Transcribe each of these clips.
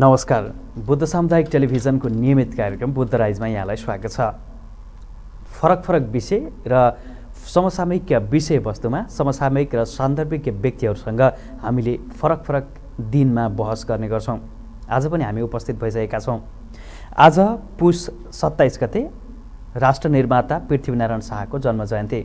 नमस्कार। बुद्ध सामुदायिक टेलिभिजनको नियमित कार्यक्रम बुद्ध राइजमा यहाँलाई स्वागत छ। फरक फरक विषय र समसामयिक विषयवस्तुमा समसामयिक र सान्दर्भिक व्यक्तिहरूसँग हामीले फरक फरक दिनमा बहस गर्ने गर्छौँ। आज पनि हामी उपस्थित भइसकेका छौँ। आज पुष 27 गते राष्ट्र निर्माता पृथ्वीनारायण शाहको जन्म जयन्ती,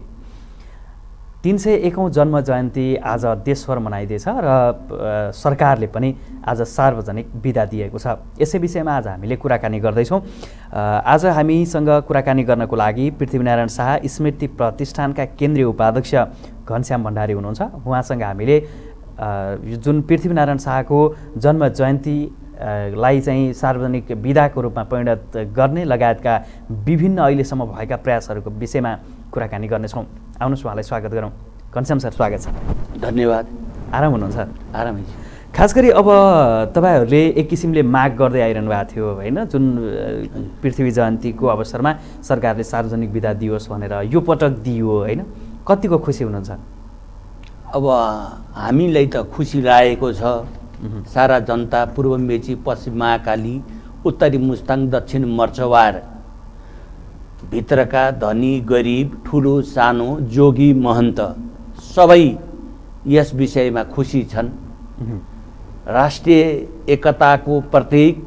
301औं जन्म जयन्ती आज देशभर मनाइँदैछ र सरकारले पनि आज सार्वजनिक बिदा दिएको छ। यसै विषयमा आज हामीले कुराकानी गर्दैछौँ। आज हामीसँग कुराकानी गर्नको लागि पृथ्वीनारायण शाह स्मृति प्रतिष्ठानका केन्द्रीय उपाध्यक्ष घनश्याम भण्डारी हुनुहुन्छ। उहाँसँग हामीले जुन पृथ्वीनारायण शाहको जन्म जयन्ती लाई चाहिँ सार्वजनिक विधाको रूपमा परिणत गर्ने लगायतका विभिन्न अहिलेसम्म भएका प्रयासहरूको विषयमा कुराकानी गर्नेछौँ। आउनुहोस् उहाँलाई स्वागत गरौँ। घनश्याम सर, स्वागत छ। धन्यवाद। आराम हुनुहुन्छ? आरामै। खास गरी अब तपाईँहरूले एक किसिमले माग गर्दै आइरहनु भएको थियो होइन, जुन पृथ्वी जयन्तीको अवसरमा सरकारले सार्वजनिक विदा दियोस् भनेर यो पटक दियो होइन, कतिको खुसी हुनुहुन्छ? अब हामीलाई त खुसी लागेको छ। सारा जनता पूर्व मेची, पश्चिम महाकाली, उत्तरी मुस्ताङ, दक्षिण मर्चवार भित्रका धनी गरिब, ठुलो सानो, जोगी महन्त सबै यस विषयमा खुसी छन्। राष्ट्रिय एकताको प्रतीक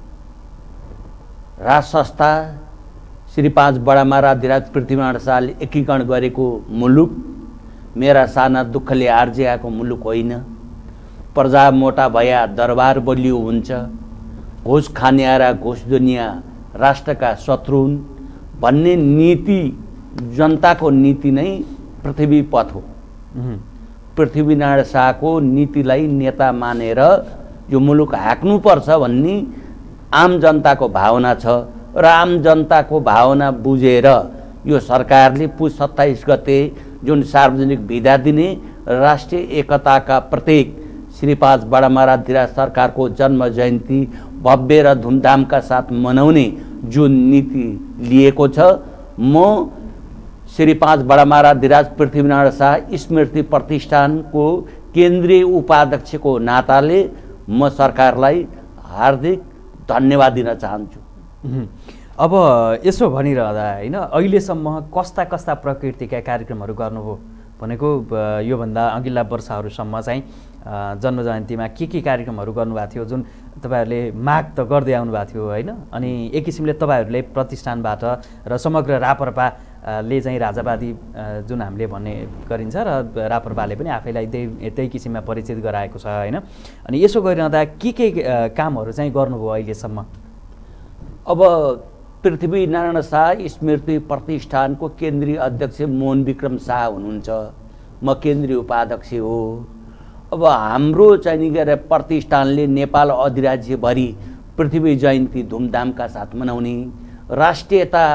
राज संस्था श्री 5 बडा महाराज पृथ्वीनारायण शाहले एकीकरण गरेको मुलुक मेरा साना दुःखले आर्जिएको मुलुक होइन। प्रजा मोटा भया दरबार बलियो हुन्छ, घोष खानेरा घोष दुनियाँ राष्ट्रका शत्रु हुन् भन्ने नीति जनताको नीति नै पृथ्वी पथ हो। पृथ्वीनारायण शाहको नीतिलाई नेता मानेर यो मुलुक हाँक्नुपर्छ भन्ने आम जनताको भावना छ र आम जनताको भावना बुझेर यो सरकारले पुष 27 गते जुन सार्वजनिक विदा दिने राष्ट्रिय एकताका प्रतीक श्री 5 बडा महाराज सरकारको जन्म जयन्ती भव्य र धुमधामका साथ मनाउने जुन नीति लिएको छ, म श्री 5 बडा महाराज पृथ्वीनारायण शाह स्मृति प्रतिष्ठानको केन्द्रीय उपाध्यक्षको नाताले म सरकारलाई हार्दिक धन्यवाद दिन चाहन्छु। अब यसो भनिरहँदा होइन, अहिलेसम्म कस्ता कस्ता प्रकृतिका कार्यक्रमहरू गर्नुभयो भनेको योभन्दा अघिल्ला वर्षहरूसम्म चाहिँ जन्म जयन्तीमा के कार्यक्रमहरू गर्नुभएको थियो, जुन तपाईँहरूले माग त गर्दै आउनुभएको थियो होइन, अनि एक किसिमले तपाईँहरूले प्रतिष्ठानबाट र समग्र राप्रपाले चाहिँ राजावादी जुन हामीले भन्ने गरिन्छ र राप्रपाले पनि आफैलाई त्यही किसिममा परिचित गराएको छ होइन, अनि यसो गरिरहँदा के कामहरू चाहिँ गर्नुभयो अहिलेसम्म? अब पृथ्वीनारायण शाह स्मृति प्रतिष्ठानको केन्द्रीय अध्यक्ष मोहन विक्रम शाह हुनुहुन्छ, म केन्द्रीय उपाध्यक्ष हो। अब हाम्रो चाहिँ के प्रतिष्ठानले नेपाल अधिराज्यभरि पृथ्वी जयन्ती धुमधामका साथ मनाउने, राष्ट्रियता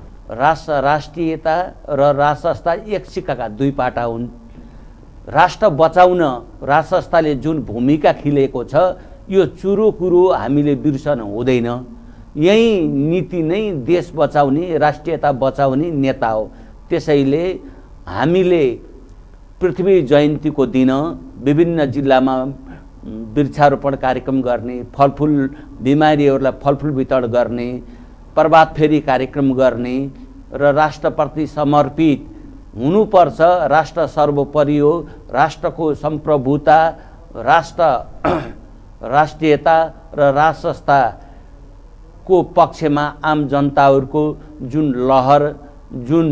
र राज संस्था एक सिक्काका दुई पाटा हुन्। राष्ट्र बचाउन राज संस्थाले जुन भूमिका खेलेको छ यो चुरो कुरो हामीले बिर्सन हुँदैन। यही नीति नै देश बचाउने, राष्ट्रियता बचाउने नेता हो। त्यसैले हामीले पृथ्वी जयन्तीको दिन विभिन्न जिल्लामा वृक्षारोपण कार्यक्रम गर्ने, फलफुल बिमारीहरूलाई फलफुल वितरण गर्ने, प्रभात फेरी कार्यक्रम गर्ने र राष्ट्रप्रति समर्पित हुनुपर्छ। राष्ट्र सर्वोपरि हो। राष्ट्रको सम्प्रभुता, राष्ट्रियता र राज संस्थाको पक्षमा आम जनताहरूको जुन लहर, जुन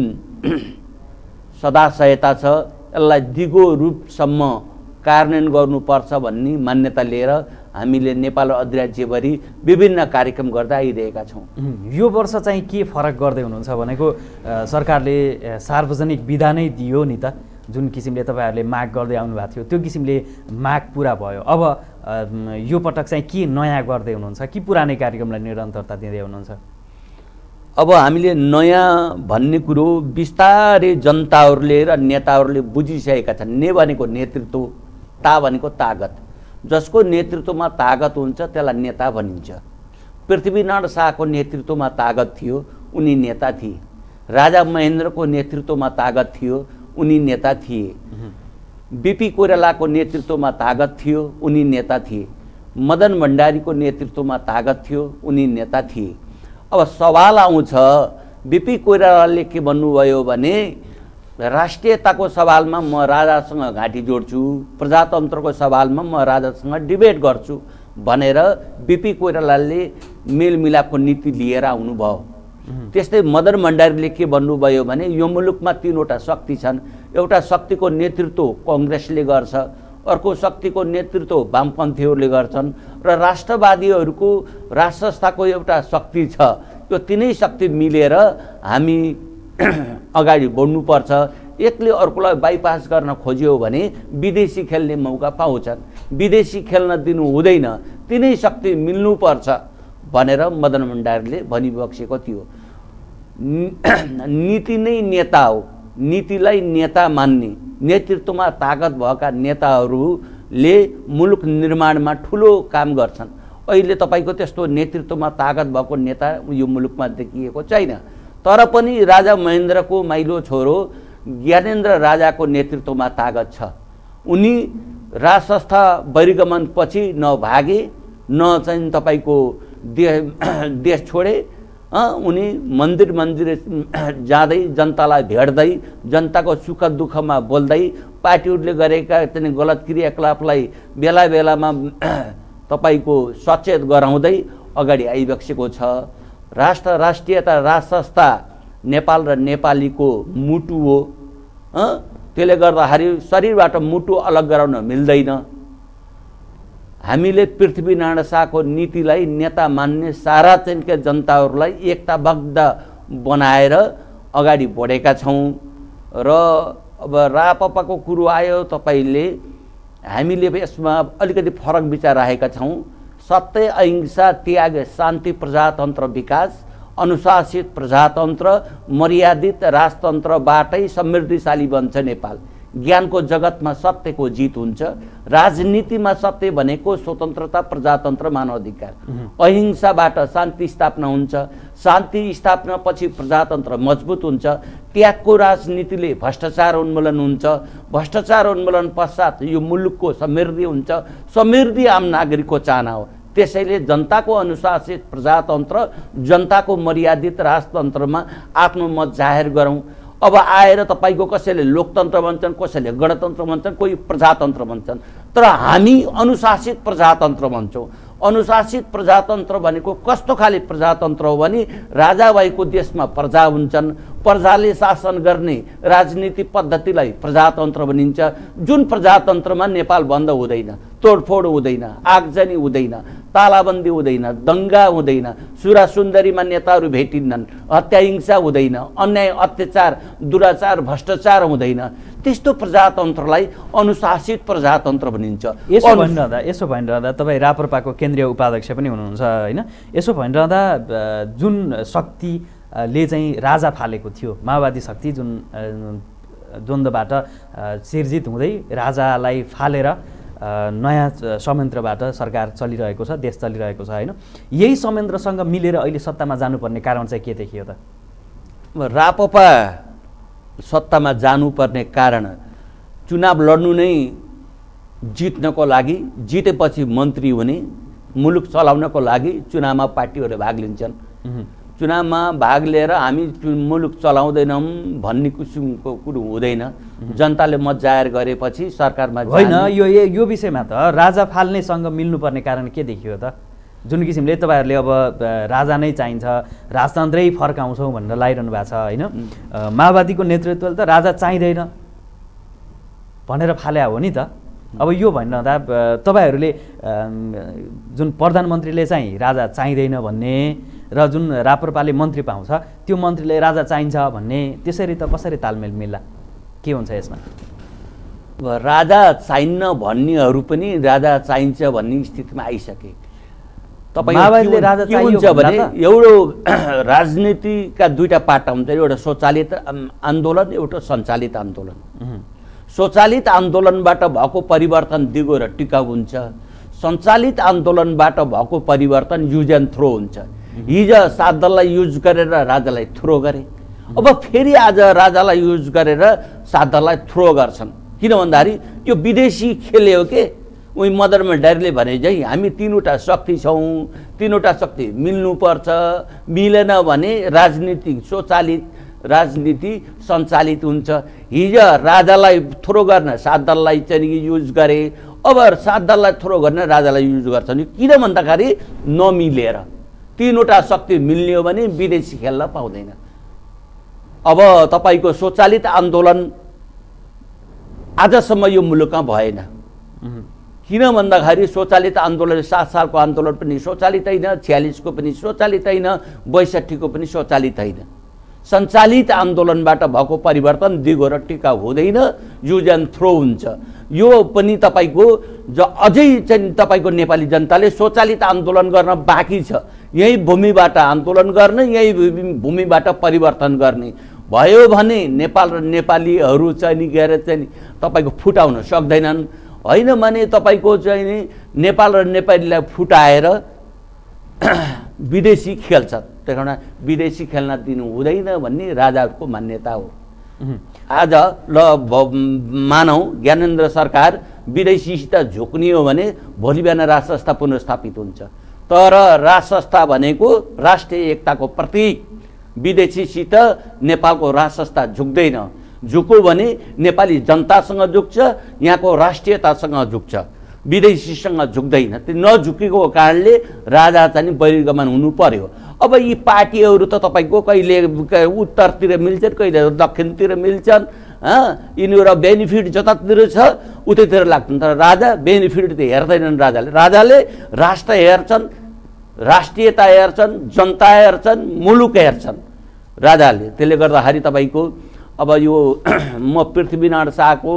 सदाशयता छ, यसलाई दिगो रूपसम्म कार्यान्वयन गर्नुपर्छ भन्ने मान्यता लिएर हामीले नेपाल अधिराज्यभरि विभिन्न कार्यक्रम गर्दै आइरहेका छौँ। यो वर्ष चाहिँ के फरक गर्दै हुनुहुन्छ भनेको सरकारले सार्वजनिक विदा नै दियो नि त, जुन किसिमले तपाईँहरूले माग गर्दै आउनुभएको थियो त्यो किसिमले माग पुरा भयो। अब यो पटक चाहिँ के नयाँ गर्दै हुनुहुन्छ कि पुरानै कार्यक्रमलाई निरन्तरता दिँदै हुनुहुन्छ? अब हामीले नयाँ भन्ने कुरो बिस्तारै जनताहरूले र नेताहरूले बुझिसकेका छन्। ने भनेको नेतृत्व, ता भनेको तागत। जसको नेतृत्वमा तागत हुन्छ त्यसलाई नेता भनिन्छ। पृथ्वीनारायण शाहको नेतृत्वमा तागत थियो, उनी नेता थिए। राजा महेन्द्रको नेतृत्वमा तागत थियो, उनी नेता थिए। बीपी कोइरालाको नेतृत्वमा तागत थियो, उनी नेता थिए। मदन भण्डारीको नेतृत्वमा तागत थियो, उनी नेता थिए। अब सवाल आउँछ, बिपी कोइरालाले के भन्नुभयो भने राष्ट्रियताको सवालमा म राजासँग घाँटी जोड्छु, प्रजातन्त्रको सवालमा म राजासँग डिबेट गर्छु भनेर बिपी कोइरालाले मेलमिलापको नीति लिएर आउनुभयो। त्यस्तै मदन भण्डारीले के भन्नुभयो भने यो मुलुकमा 3वटा शक्ति छन्, एउटा शक्तिको नेतृत्व कङ्ग्रेसले गर्छ, अर्को शक्तिको नेतृत्व वामपन्थीहरूले गर्छन् र राष्ट्रवादीहरूको राष्ट्र संस्थाको एउटा शक्ति छ। यो तीनै शक्ति मिलेर हामी अगाडि बढ्नुपर्छ। एकले अर्कोलाई बाइपास गर्न खोज्यो भने विदेशी खेल्ने मौका पाउँछन्, विदेशी खेल्न दिनु हुँदैन, तीनै शक्ति मिल्नुपर्छ भनेर मदन भण्डारीले भनिबक्सेको थियो। नीति नै नेता हो, नीतिलाई नेता मान्ने, नेतृत्वमा ताकत भएका नेताहरूले मुलुक निर्माणमा ठुलो काम गर्छन्। अहिले तपाईको त्यस्तो नेतृत्वमा ताकत भएको नेता यो मुलुकमा देखिएको छैन। तर पनि राजा महेन्द्रको माइलो छोरो ज्ञानेन्द्र राजाको नेतृत्वमा ताकत छ। उनी राज संस्था बहिर्गमनपछि न भागे न चाहिँ तपाईको देश छोडे। उनी मन्दिर मन्दिर जाँदै जनतालाई भेट्दै जनताको सुख दुःखमा बोल्दै पार्टीहरूले गरेका चाहिँ गलत क्रियाकलापलाई बेला बेलामा तपाईको सचेत गराउँदै अगाडि आइबक्सेको छ। राष्ट्र राष्ट्रियता राज संस्था नेपाल र नेपालीको मुटु हो। त्यसले गर्दाखेरि शरीरबाट मुटु अलग गराउन मिल्दैन। हामीले पृथ्वीनारायण शाहको नीतिलाई नेता मान्ने सारा चाहिँ जनताहरूलाई एकताबद्ध बनाएर अगाडि बढेका छौँ। र अब रापपाको कुरो आयो, तपाईले हामीले यसमा अलिकति फरक विचार राखेका छौँ। सत्य अहिंसा त्याग शान्ति प्रजातन्त्र विकास अनुशासित प्रजातन्त्र मर्यादित राजतन्त्रबाटै समृद्धिशाली बन्छ नेपाल। ज्ञानको जगतमा सत्यको जित हुन्छ। राजनीतिमा सत्य भनेको स्वतन्त्रता प्रजातन्त्र मानवाधिकार। अहिंसाबाट शान्ति स्थापना हुन्छ। शान्ति स्थापनापछि प्रजातन्त्र मजबुत हुन्छ। त्यागको राजनीतिले भ्रष्टाचार उन्मूलन हुन्छ। भ्रष्टाचार उन्मूलन पश्चात यो मुलुकको समृद्धि हुन्छ। समृद्धि आम नागरिकको चाहना हो। त्यसैले जनताको अनुशासित प्रजातन्त्र जनताको मर्यादित राजतन्त्रमा आफ्नो मत जाहेर गरौँ। अब आएर तपाईको कसैले लोकतन्त्र भन्छन्, कसैले गणतन्त्र भन्छन्, कोही प्रजातन्त्र भन्छन्, तर हामी अनुशासित प्रजातन्त्र भन्छौँ। अनुशासित प्रजातन्त्र भनेको कस्तो खाले प्रजातन्त्र हो भने राजा भएको देशमा प्रजा हुन्छन्। प्रजाले शासन गर्ने राजनीति पद्धतिलाई प्रजातन्त्र भनिन्छ। जुन प्रजातन्त्रमा नेपाल बन्द हुँदैन, तोडफोड हुँदैन, आगजनी हुँदैन, तालाबन्दी हुँदैन, दङ्गा हुँदैन, सुरासुन्दरीमा नेताहरू भेटिन्नन्, हत्या हिंसा हुँदैन, अन्याय अत्याचार दुराचार भ्रष्टाचार हुँदैन, त्यस्तो प्रजातन्त्रलाई अनुशासित प्रजातन्त्र भनिन्छ। यसो भनिरहँदा तपाईँ राप्रपाको केन्द्रीय उपाध्यक्ष पनि हुनुहुन्छ होइन? यसो भनिरहँदा जुन शक्तिले चाहिँ राजा फालेको थियो, माओवादी शक्ति जुन द्वन्द्वबाट सिर्जित हुँदै राजालाई फालेर नयाँ संयन्त्रबाट सरकार चलिरहेको छ, देश चलिरहेको छ होइन? यही संयन्त्रसँग मिलेर अहिले सत्तामा जानुपर्ने कारण चाहिँ के देखियो त? राप्रपा सत्तामा जानुपर्ने कारण चुनाव लड्नु नै जित्नको लागि, जितेपछि मन्त्री हुने, मुलुक चलाउनको लागि चुनावमा पार्टीहरूले भाग लिन्छन्। चुनावमा भाग लिएर हामी मुलुक चलाउँदैनौँ भन्ने किसिमको कुरो हुँदैन। जनताले मत जाहेर गरेपछि सरकारमा होइन। यो विषयमा त राजा फाल्नेसँग मिल्नुपर्ने कारण के देखियो त? जुन किसिमले तपाईँहरूले अब राजा नै चाहिन्छ, राजतन्त्रै फर्काउँछौँ भनेर लाइरहनु भएको छ होइन? माओवादीको नेतृत्वले त राजा चाहिँदैन भनेर फाल्या हो नि त। अब यो भनिरहँदा तपाईँहरूले जुन प्रधानमन्त्रीले चाहिँ राजा चाहिँदैन भन्ने र जुन राप्रपाले मन्त्री पाउँछ त्यो मन्त्रीले राजा चाहिन्छ भन्ने, त्यसरी त कसरी तालमेल मिल्ला? के हुन्छ यसमा? राजा चाहिन्न भन्नेहरू पनि राजा चाहिन्छ भन्ने स्थितिमा आइसके। माओवादीले राजा चाहिन्छ भने एउटा राजनीतिका दुईटा पाटा हुन्छ, एउटा स्वचालित आन्दोलन, एउटा सञ्चालित आन्दोलन। स्वचालित आन्दोलनबाट भएको परिवर्तन दिगो र टिकाउ हुन्छ। सञ्चालित आन्दोलनबाट भएको परिवर्तन युज एन्ड थ्रो हुन्छ। हिजो सात दललाई युज गरेर राजालाई थ्रो गरे, अब फेरि आज राजालाई युज गरेर सात दललाई थ्रो गर्छन्। किन भन्दाखेरि यो विदेशी खेल हो के? उही मदर भण्डारीले भने चाहिँ हामी तीनवटा शक्ति छौँ, तीनवटा शक्ति मिल्नुपर्छ, मिलेन भने राजनीति सञ्चालित हुन्छ। हिजो राजालाई थ्रो गर्न 7 दललाई चाहिँ युज गरे, अब 7 दललाई थ्रो गर्न राजालाई युज गर्छन्। किन भन्दाखेरि नमिलेर, तीनवटा शक्ति मिल्ने हो भने विदेशी खेल्न पाउँदैन। अब तपाईको स्वचालित आन्दोलन आजसम्म यो मुलुकमा भएन। किन भन्दाखेरि स्वचालित आन्दोलन 7 सालको आन्दोलन पनि स्वचालित होइन, 46 को पनि स्वचालित होइन, 62 को पनि स्वचालित होइन। सञ्चालित आन्दोलनबाट भएको परिवर्तन दिगो र टिकाउ हुँदैन, युज एन्ड थ्रो हुन्छ। यो पनि तपाईको अझै चाहिँ तपाईको नेपाली जनताले स्वचालित आन्दोलन गर्न बाँकी छ। यही भूमिबाट आन्दोलन गर्ने, यही भूमिबाट परिवर्तन गर्ने भयो भने नेपाल र नेपालीहरू चाहिँ गएर चाहिँ तपाईको फुटाउन सक्दैनन्। होइन भने तपाईको चाहिँ नेपाल र नेपालीलाई फुटाएर विदेशी खेल्छ, त्यही कारण विदेशी खेल्न दिनु हुँदैन भन्ने राजाहरूको मान्यता हो। आज ल मानौ ज्ञानेन्द्र सरकार विदेशीसित झुक्ने हो भने भोलि बिहान राज संस्था पुनर्स्थापित हुन्छ। तर राज संस्था भनेको राष्ट्रिय एकताको प्रतीक, विदेशीसित नेपालको राज संस्था झुक्दैन। झुक्यो भने नेपाली जनतासँग झुक्छ, यहाँको राष्ट्रियतासँग झुक्छ, विदेशीसँग झुक्दैन। त्यो नझुकेको कारणले राजा चाहिँ बहिर्गमन हुनु पर्यो। अब यी पार्टीहरू त तपाईको कहिले उत्तरतिर मिल्छन्, कहिले दक्षिणतिर मिल्छन्। यिनीहरू बेनिफिट जतातिर छ उतैतिर लाग्छन्। तर राजा बेनिफिट त हेर्दैनन्। राजाले राष्ट्र हेर्छन्, राष्ट्रियता हेर्छन्, जनता हेर्छन्, मुलुक हेर्छन् राजाले। त्यसले गर्दाखेरि तपाईको अब यो म पृथ्वीनारायण शाहको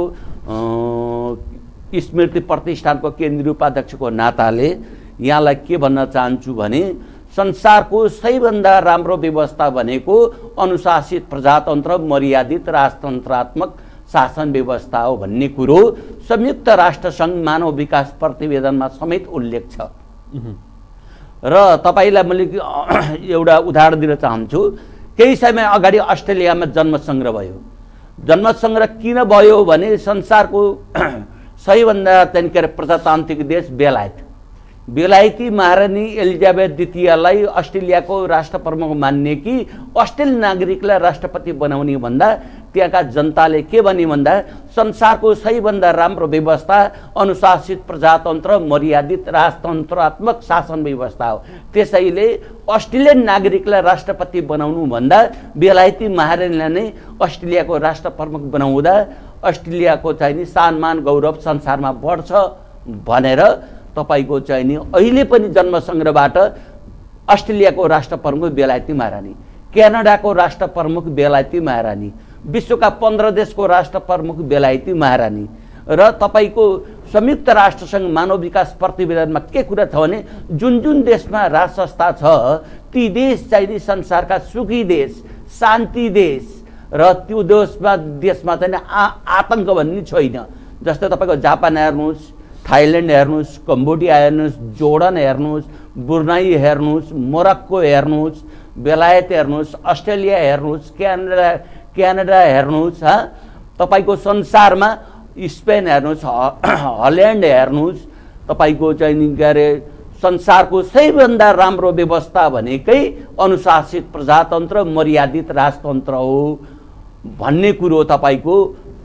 स्मृति प्रतिष्ठानको केन्द्रीय उपाध्यक्षको नाताले यहाँलाई के भन्न चाहन्छु भने संसारको सबैभन्दा राम्रो व्यवस्था भनेको अनुशासित प्रजातन्त्र, मर्यादित राजतन्त्रात्मक शासन व्यवस्था हो भन्ने कुरो संयुक्त राष्ट्रसङ्घ मानव विकास प्रतिवेदनमा समेत उल्लेख छ। र तपाईलाई मैले एउटा उदाहरण दिन चाहन्छु। केही समय अगाडि अस्ट्रेलियामा जन्मसङ्ग्रह भयो। जन्मसङ्ग्रह किन भयो भने संसारको सबैभन्दा त्यहाँनिर प्रजातान्त्रिक देश बेलायती महारानी एलिजाबेथ द्वितीयलाई अस्ट्रेलियाको राष्ट्र प्रमुख मान्ने कि अस्ट्रेलियन नागरिकलाई राष्ट्रपति बनाउने भन्दा त्यहाँका जनताले के भने भन्दा संसारको सबैभन्दा राम्रो व्यवस्था अनुशासित प्रजातन्त्र, मर्यादित राजतन्त्रात्मक शासन व्यवस्था हो। त्यसैले अस्ट्रेलियन नागरिकलाई राष्ट्रपति बनाउनु भन्दा बेलायती महारानीलाई नै अस्ट्रेलियाको राष्ट्र प्रमुख बनाउँदा अस्ट्रेलियाको चाहिँ नि सम्मान गौरव संसारमा बढ्छ भनेर तपाईको चाहिँ नि अहिले पनि जन्मसङ्ग्रहबाट अस्ट्रेलियाको राष्ट्र प्रमुख बेलायती महारानी, क्यानाडाको राष्ट्र प्रमुख बेलायती महारानी, विश्वका 15 देशको राष्ट्र प्रमुख बेलायती महारानी। र तपाईको संयुक्त राष्ट्रसङ्घ मानव विकास प्रतिवेदनमा के कुरा छ भने जुन जुन देशमा राज संस्था छ ती देश चाहिँ नि संसारका सुखी देश, शान्ति देश र त्यो देशमा चाहिँ आतंक भन्ने छैन। जस्तै तपाईको जापान हेर्नुहोस्, थाइल्यान्ड हेर्नुहोस्, कम्बोडिया हेर्नुहोस्, जोर्डन हेर्नुहोस्, ब्रुनाई हेर्नुहोस्, मोरक्को हेर्नुहोस्, बेलायत हेर्नुहोस्, अस्ट्रेलिया हेर्नुहोस्, क्यानाडा हेर्नुहोस्, तपाईको संसारमा स्पेन हेर्नुहोस्, हल्यान्ड हेर्नुहोस्। तपाईको चाहिँ नि के अरे संसारको सबैभन्दा राम्रो व्यवस्था भनेकै अनुशासित प्रजातन्त्र, मर्यादित राजतन्त्र हो भन्ने कुरो तपाईको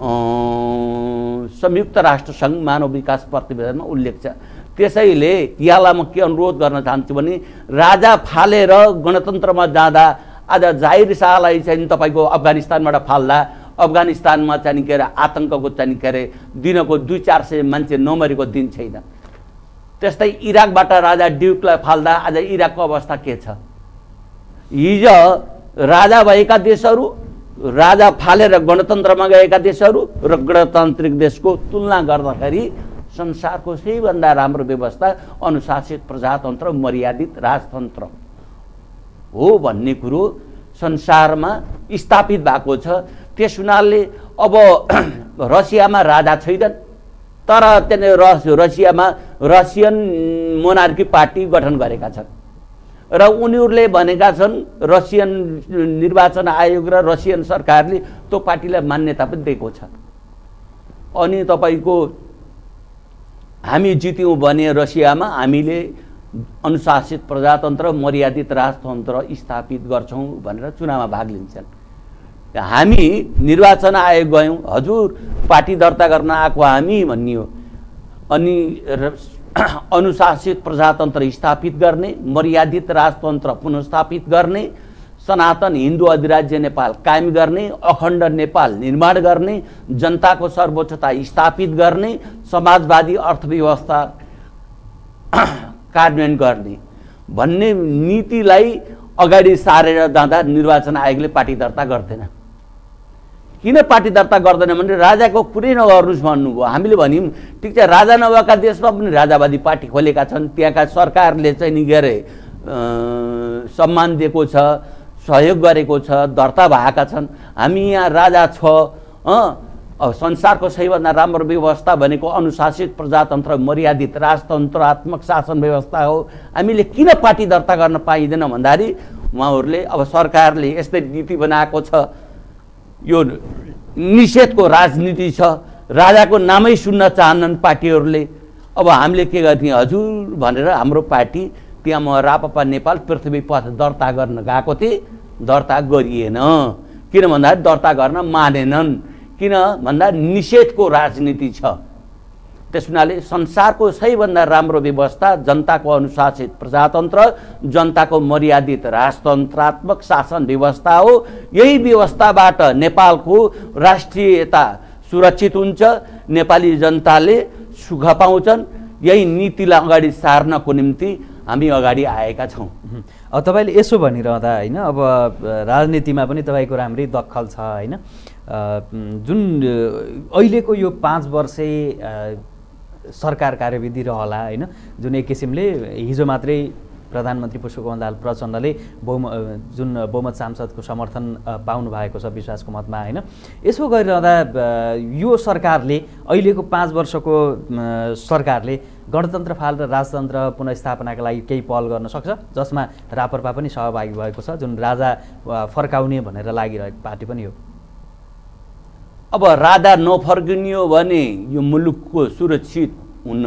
संयुक्त राष्ट्रसङ्घ मानव विकास प्रतिवेदनमा उल्लेख छ। त्यसैले यहाँलाई म के अनुरोध गर्न चाहन्छु भने राजा फालेर गणतन्त्रमा जाँदा आज जाहिर शाहलाई चाहिँ तपाईको अफगानिस्तानबाट फाल्दा अफगानिस्तानमा चाहिँ के अरे आतंकको चाहिँ के अरे दिनको 200-400 मान्छे नमरेको दिन छैन। त्यस्तै इराकबाट राजा ड्युकलाई फाल्दा आज इराकको अवस्था के छ? हिजो राजा भएका देशहरू, राजा फालेर गणतन्त्रमा गएका देशहरू र गणतान्त्रिक देशको तुलना गर्दाखेरि संसारको सबैभन्दा राम्रो व्यवस्था अनुशासित प्रजातन्त्र, मर्यादित राजतन्त्र हो भन्ने कुरो संसारमा स्थापित भएको छ। त्यस हुनाले अब रसियामा राजा छैनन्, तर त्यहाँ रसियामा रसियन मोनार्की पार्टी गठन गरेका छन् र उनीहरूले भनेका छन् रसियन निर्वाचन आयोग र रसियन सरकारले त्यो पार्टीलाई मान्यता पनि दिएको छ। अनि तपाईको हामी जित्यौँ भने रसियामा हामीले अनुशासित प्रजातन्त्र मर्यादित राजतन्त्र स्थापित गर्छौँ भनेर चुनावमा भाग लिन्छन्। हामी निर्वाचन आयोग गयौँ, हजुर पार्टी दर्ता गर्न आएको हामी भनियो, अनि अनुशासित प्रजातन्त्र स्थापित गर्ने, मर्यादित राजतन्त्र पुनर्स्थापित गर्ने, सनातन हिन्दू अधिराज्य नेपाल कायम गर्ने, अखण्ड नेपाल निर्माण गर्ने, जनताको सर्वोच्चता स्थापित गर्ने, समाजवादी अर्थव्यवस्था कार्यान्वयन गर्ने भन्ने नीतिलाई अगाडि सारेर जाँदा निर्वाचन आयोगले पार्टी दर्ता गर्दैन। किन पार्टी दर्ता गर्दैन भने राजाको कुरै नगर्नुहोस् भन्नुभयो। हामीले भन्यौँ ठिक छ, राजा नभएका देशमा पनि राजावादी पार्टी खोलेका छन्, त्यहाँका सरकारले चाहिँ नि के अरे सम्मान दिएको छ, सहयोग गरेको छ, दर्ता भएका छन्। हामी यहाँ राजा छ, अब संसारको सबैभन्दा राम्रो व्यवस्था भनेको अनुशासित प्रजातन्त्र मर्यादित राजतन्त्रात्मक शासन व्यवस्था हो। हामीले किन पार्टी दर्ता गर्न पाइँदैन भन्दाखेरि उहाँहरूले अब सरकारले यस्तै नीति बनाएको छ, यो निषेधको राजनीति छ, राजाको नामै सुन्न चाहन्नन् पार्टीहरूले। अब हामीले के गर्थ्यौँ हजुर भनेर हाम्रो पार्टी त्यहाँ म राप्रपा नेपाल पृथ्वी पथ दर्ता गर्न गएको थिएँ, दर्ता गरिएन। किन भन्दाखेरि दर्ता गर्न मानेनन्, किन भन्दा निषेधको राजनीति छ। त्यस हुनाले संसारको सबैभन्दा राम्रो व्यवस्था जनताको अनुशासित प्रजातन्त्र, जनताको मर्यादित राजतन्त्रात्मक शासन व्यवस्था हो। यही व्यवस्थाबाट नेपालको राष्ट्रियता सुरक्षित हुन्छ, नेपाली जनताले सुख पाउँछन्। यही नीतिलाई अगाडि सार्नको निम्ति हामी अगाडि आएका छौँ। अब तपाईँले यसो भनिरहँदा होइन, अब राजनीतिमा पनि तपाईँको राम्रै दखल छ होइन। जुन अहिलेको यो 5 वर्षे सरकार कार्यविधि रहला होइन, जुन एक किसिमले हिजो मात्रै प्रधानमन्त्री पुष्पकमल दाहाल प्रचण्डले जुन बहुमत सांसदको समर्थन पाउनु भएको छ विश्वासको मतमा होइन, यसो गरिरहँदा यो सरकारले अहिलेको 5 वर्षको सरकारले गणतन्त्र फाल र राजतन्त्र पुनर्स्थापनाका लागि केही पहल गर्न सक्छ, जसमा राप्रपा पनि सहभागी भएको छ, जुन राजा फर्काउने भनेर लागिरहेको पार्टी पनि हो। अब राजा नफर्किने हो भने यो मुलुकको सुरक्षित हुन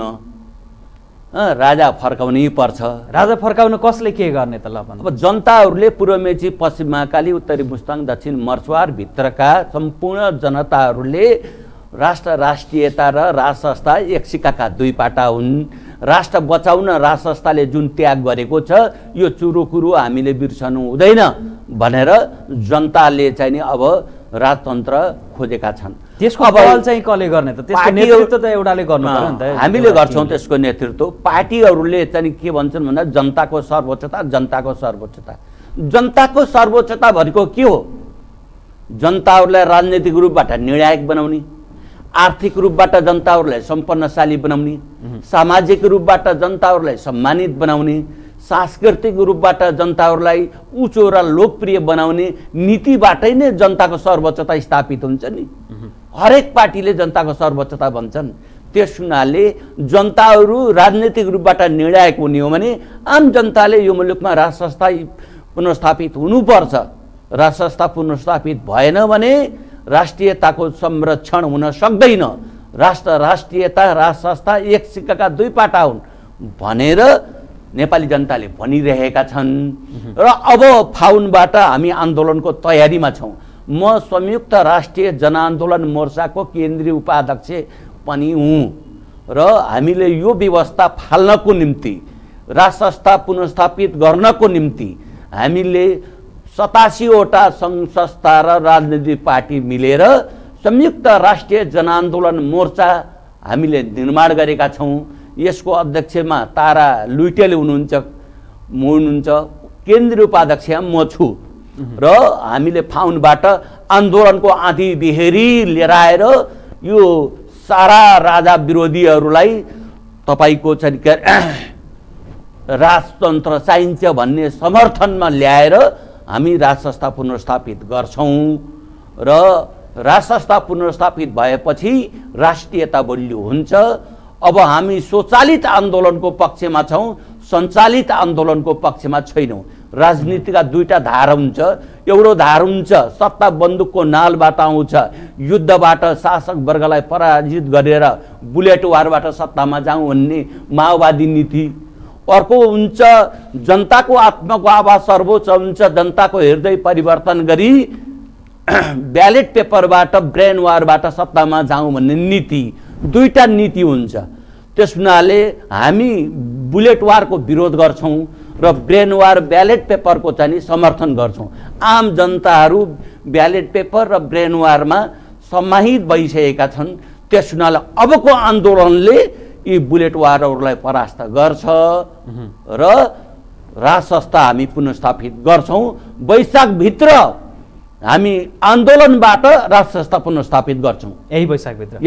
राजा फर्काउनै पर्छ। राजा फर्काउन कसले के गर्ने त ल भन्नु। अब जनताहरूले पूर्व मेची, पश्चिम महाकाली, उत्तरी मुस्ताङ, दक्षिण मर्चवार भित्रका सम्पूर्ण जनताहरूले राष्ट्र राष्ट्रियता र राज संस्था एक सिक्काका दुई पाटा हुन्। राष्ट्र बचाउन राज संस्थाले जुन त्याग गरेको छ यो चुरोकुरो हामीले बिर्सनु हुँदैन भनेर जनताले चाहिँ नि अब राजतन्त्र खोजेका छन्। त्यसको पहल चाहिँ कसले गर्ने त? त्यसको नेतृत्व त एउटाले गर्नु पर्यो नि त। हामीले गर्छौँ त्यसको नेतृत्व। पार्टीहरूले चाहिँ के भन्छन् भन्दा जनताको सर्वोच्चता, जनताको सर्वोच्चता। जनताको सर्वोच्चता भनेको के हो? जनताहरूलाई राजनीतिक रूपबाट निर्णायक बनाउने, आर्थिक रूपबाट जनताहरूलाई सम्पन्नशाली बनाउने, सामाजिक रूपबाट जनताहरूलाई सम्मानित बनाउने, सांस्कृतिक रूपबाट जनताहरूलाई उच्च र लोकप्रिय बनाउने नीतिबाटै नै जनताको सर्वोच्चता स्थापित हुन्छ नि। हरेक पार्टीले जनताको सर्वोच्चता भन्छन्। त्यस हुनाले जनताहरू राजनीतिक रूपबाट निर्णायक हुने हो भने आम जनताले यो मुलुकमा राज संस्था पुनर्स्थापित हुनुपर्छ। राज संस्था पुनर्स्थापित भएन भने राष्ट्रियताको संरक्षण हुन सक्दैन। राष्ट्र राष्ट्रियता, राज संस्था एक सिक्काका दुई पाटा हुन् भनेर नेपाली जनताले भनिरहेका छन्। र अब फाउनबाट हामी आन्दोलनको तयारीमा छौँ। म संयुक्त राष्ट्रिय जनआन्दोलन मोर्चाको केन्द्रीय उपाध्यक्ष पनि हुँ र हामीले यो व्यवस्था फाल्नको निम्ति, राज संस्था पुनर्स्थापित गर्नको निम्ति हामीले 87 वटा सङ्घ संस्था र राजनीतिक पार्टी मिलेर संयुक्त राष्ट्रिय जनआन्दोलन मोर्चा हामीले निर्माण गरेका छौँ। यसको अध्यक्षमा तारा लुइटेल हुनुहुन्छ, केन्द्रीय उपाध्यक्ष म छु र हामीले फाउनबाट आन्दोलनको आँधी बिहेरी लिएर आएर यो सारा राजा विरोधीहरूलाई तपाईँको चाहिँ राजतन्त्र चाहिन्छ भन्ने समर्थनमा ल्याएर हामी राज संस्था पुनर्स्थापित गर्छौँ र राज संस्था पुनर्स्थापित भएपछि राष्ट्रियता बलियो हुन्छ। अब हामी स्वचालित आन्दोलनको पक्षमा छौँ, सञ्चालित आन्दोलनको पक्षमा छैनौँ। राजनीतिका दुईटा धार हुन्छ। एउटो धार हुन्छ सत्ता बन्दुकको नालबाट आउँछ, युद्धबाट शासक वर्गलाई पराजित गरेर बुलेट वारबाट सत्तामा जाउँ भन्ने माओवादी नीति। अर्को हुन्छ जनताको आत्माको आवाज सर्वोच्च हुन्छ, जनताको हृदय परिवर्तन गरी ब्यालेट पेपरबाट ब्रेन वारबाट सत्तामा जाउँ भन्ने नीति। दुईटा नीति हुन्छ। त्यस हुनाले हामी बुलेट वारको विरोध गर्छौँ र ब्रेन वार ब्यालेट पेपरको चाहिँ समर्थन गर्छौँ। आम जनताहरू ब्यालेट पेपर र ब्रेन वारमा समाहित भइसकेका छन्। त्यस हुनाले अबको आन्दोलनले यी बुलेट वारहरूलाई परास्त गर्छ र राज संस्था हामी पुनर्स्थापित गर्छौँ। वैशाखभित्र हामी आन्दोलनबाट राज संस्था पुनर्स्थापित गर्छौँ। यही वैशाखभित्र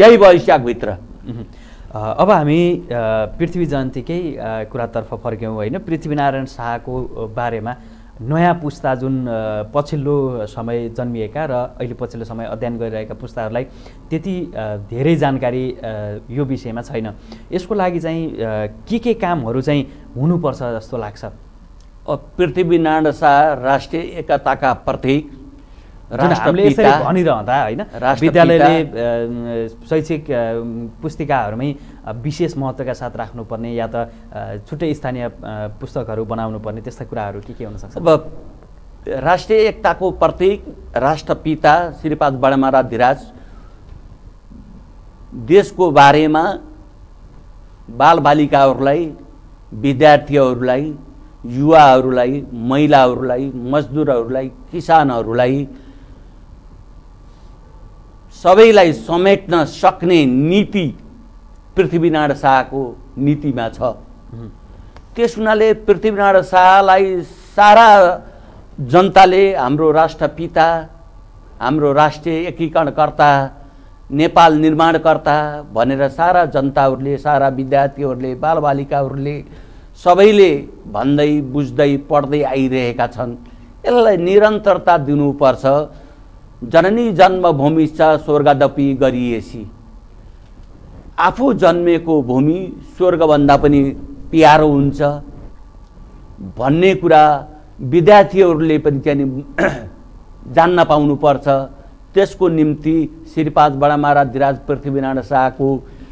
अब हामी पृथ्वी जयन्तीकै कुरातर्फ फर्क्यौँ होइन। पृथ्वीनारायण शाहको बारेमा नयाँ पुस्ता जुन पछिल्लो समय जन्मिएका र अहिले पछिल्लो समय अध्ययन गरिरहेका पुस्ताहरूलाई त्यति धेरै जानकारी यो विषयमा छैन। यसको लागि चाहिँ के कामहरू चाहिँ हुनुपर्छ जस्तो लाग्छ? पृथ्वीनारायण शाह राष्ट्रिय एकताका प्रतीक, हामीले यसरी भनिरहँदा होइन विद्यालयले शैक्षिक पुस्तिकाहरूमै विशेष महत्त्वका साथ राख्नुपर्ने या त छुट्टै स्थानीय पुस्तकहरू बनाउनु पर्ने त्यस्ता कुराहरू के हुन सक्छ? अब राष्ट्रिय एकताको प्रतीक राष्ट्रपिता श्रीपाद बडामारा धिराज देशको बारेमा बालबालिकाहरूलाई, विद्यार्थीहरूलाई, युवाहरूलाई, महिलाहरूलाई, मजदुरहरूलाई, किसानहरूलाई सबैलाई समेट्न सक्ने नीति पृथ्वीनारायण शाहको नीतिमा छ। त्यस हुनाले पृथ्वीनारायण शाहलाई सारा जनताले हाम्रो राष्ट्रपिता, हाम्रो राष्ट्रिय एकीकरणकर्ता, नेपाल निर्माणकर्ता भनेर सारा जनताहरूले, सारा विद्यार्थीहरूले, बालबालिकाहरूले सबैले भन्दै बुझ्दै पढ्दै आइरहेका छन्। यसलाई निरन्तरता दिनुपर्छ। जननी जन्मभूमि छ स्वर्गदपि गरिएसी। आफू जन्मेको भूमि स्वर्गभन्दा पनि प्यारो हुन्छ भन्ने कुरा विद्यार्थीहरूले पनि चाहिँ जान्न पाउनुपर्छ। त्यसको निम्ति श्रीपाद बडामारा धिराज पृथ्वीनारायण शाहको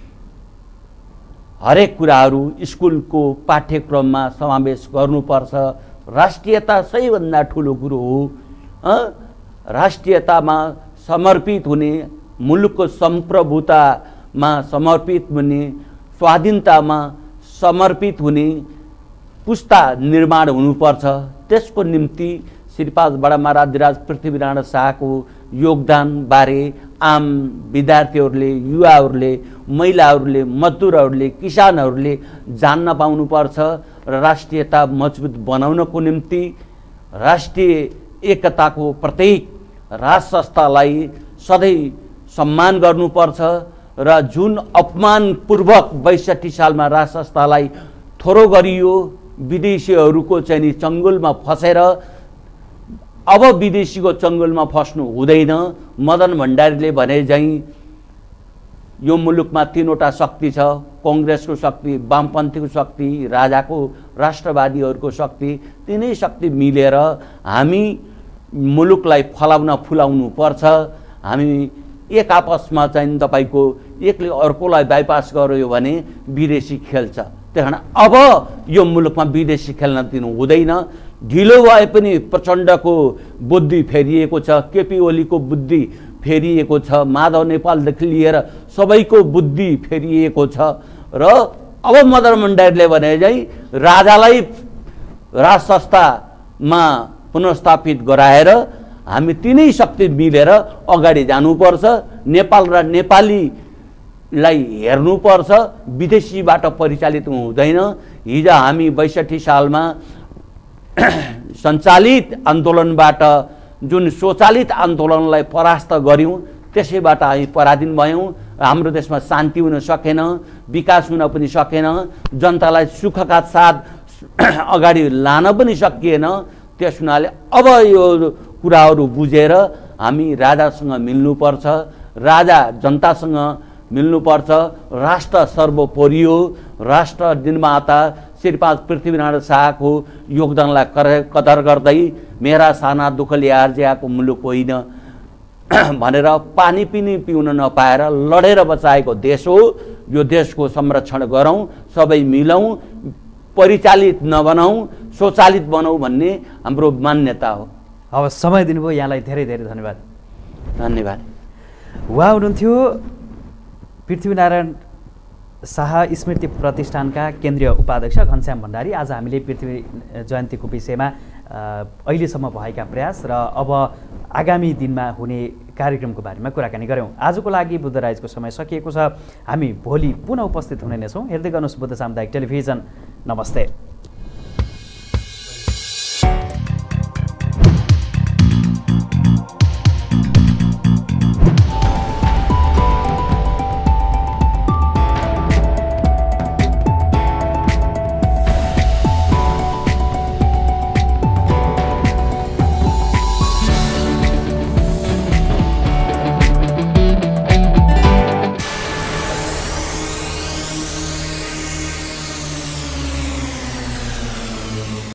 हरेक कुराहरू स्कुलको पाठ्यक्रममा समावेश गर्नुपर्छ। राष्ट्रियता सबैभन्दा ठुलो कुरो हो। राष्ट्रियतामा समर्पित हुने, मुलुकको सम्प्रभुतामा समर्पित हुने, स्वाधीनतामा समर्पित हुने पुस्ता निर्माण हुनुपर्छ। त्यसको निम्ति श्रीपाद बडामारा धिराज पृथ्वीनारायण शाहको योगदानबारे आम विद्यार्थीहरूले, युवाहरूले, महिलाहरूले, मजदुरहरूले, किसानहरूले जान्न पाउनुपर्छ। र राष्ट्रियता मजबुत बनाउनको निम्ति राष्ट्रिय एकताको प्रतीक राज संस्थालाई सधैँ सम्मान गर्नुपर्छ। र जुन अपमानपूर्वक 62 सालमा राज संस्थालाई थोरो गरियो, विदेशीहरूको चाहिँ चङ्गुलमा फसेर अब विदेशीको चङ्गुलमा फस्नु हुँदैन। मदन भण्डारीले भने चाहिँ यो मुलुकमा तीनवटा शक्ति छ, कांग्रेसको शक्ति, वामपन्थीको शक्ति, राजाको राष्ट्रवादीहरूको शक्ति। तीनै शक्ति मिलेर हामी मुलुकलाई फलाउन फुलाउनु पर्छ। हामी एक आपसमा चाहिँ तपाईको एकले अर्कोलाई बाइपास गर्यो भने विदेशी खेल्छ। त्यही अब यो मुलुकमा विदेशी खेल्न दिनु हुँदैन। ढिलो भए पनि प्रचण्डको बुद्धि फेरिएको छ, केपी ओलीको बुद्धि फेरिएको छ, माधव नेपालदेखि लिएर सबैको बुद्धि फेरिएको छ। र अब मदन भण्डारीले भने चाहिँ राजालाई राज संस्थामा पुनर्स्थापित गराएर हामी तीनै शक्ति मिलेर अगाडि जानुपर्छ। नेपाल र नेपालीलाई हेर्नुपर्छ, विदेशीबाट परिचालित हुँदैन। हिजो हामी 62 सालमा सञ्चालित आन्दोलनबाट जुन स्वचालित आन्दोलनलाई परास्त गर्यौं, त्यसैबाट हामी पराधीन भयौं। हाम्रो देशमा शान्ति हुन सकेन, विकास हुन पनि सकेन, जनतालाई सुखका साथ अगाडि लान पनि सकिएन। त्यस हुनाले अब यो कुराहरू बुझेर हामी राजासँग मिल्नुपर्छ, राजा जनतासँग मिल्नुपर्छ। राष्ट्र सर्वोपरि हो। राष्ट्र निर्माता श्री 5 पृथ्वीनारायण शाहको योगदानलाई कदर गर्दै मेरा साना दुःखले आर्जिएको मुलुक होइन भनेर पानी पनि पिउन नपाएर लडेर बचाएको देश हो। यो देशको संरक्षण गरौँ, सबै मिलौँ, परिचालित नबनाऊ, स्वचालित बनाऊ भन्ने हाम्रो मान्यता हो। अब समय दिनुभयो, यहाँलाई धेरै धेरै धन्यवाद। धन्यवाद। उहाँ हुनुहुन्थ्यो पृथ्वीनारायण शाह स्मृति प्रतिष्ठानका केन्द्रीय उपाध्यक्ष घनश्याम भण्डारी। आज हामीले पृथ्वी जयन्तीको विषयमा अहिलेसम्म भएका प्रयास र अब आगामी दिनमा हुने कार्यक्रमको बारेमा कुराकानी गऱ्यौँ। आजको लागि बुद्ध राइजको समय सकिएको छ। हामी भोलि पुनः उपस्थित हुने नै छौँ। हेर्दै गर्नुहोस् बुद्ध सामुदायिक टेलिभिजन। नमस्ते।